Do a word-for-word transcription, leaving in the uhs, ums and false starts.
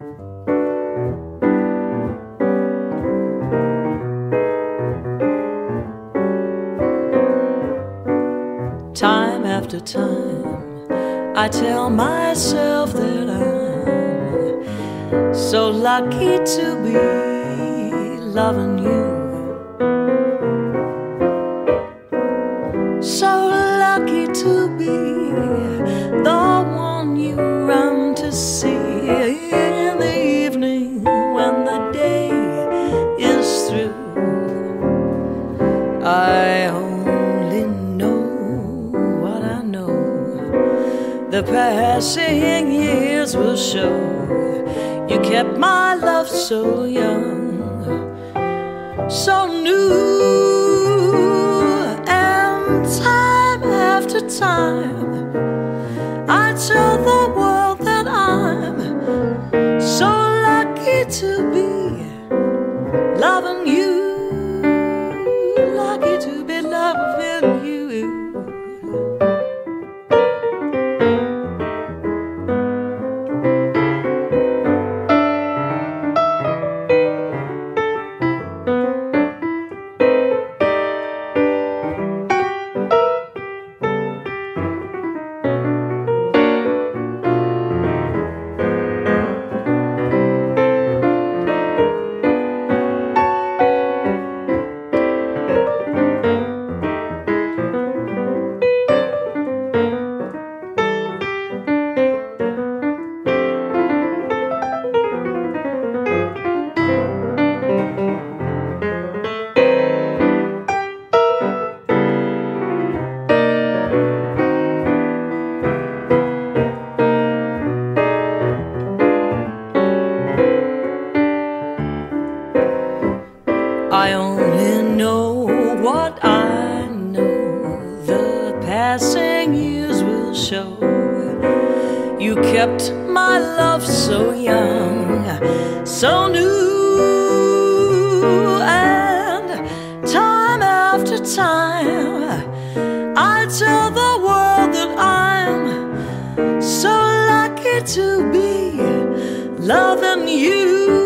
Time after time, I tell myself that I'm so lucky to be loving you, so lucky to be the one you run to see in the evening when the day is through. I only know what I know, the passing years will show. You kept my love so young, so new, and time after time I tell the world that I'm so lucky to be loving you, lucky to be loving you. I only know what I know, the passing years will show. You kept my love so young, so new, and time after time I tell the world that I'm so lucky to be loving you.